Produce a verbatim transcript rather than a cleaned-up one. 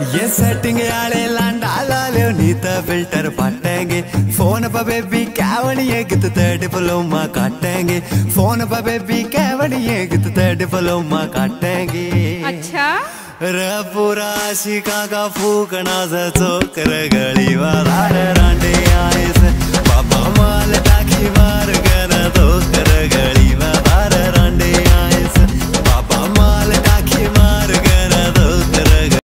ये सेटिंग आले लांडा लाले नीता फिल्टर पाटेंगे फोन पर बेबी कैवड़िए कित डिप्लोमा काटेंगे फोन पर बेबी कैवड़िए कित डिप्लोमा काटेंगे। अच्छा रे पूरा शिका का फूकना से चोकर गली वाला रांडे आए से बाबा माल टाकी मार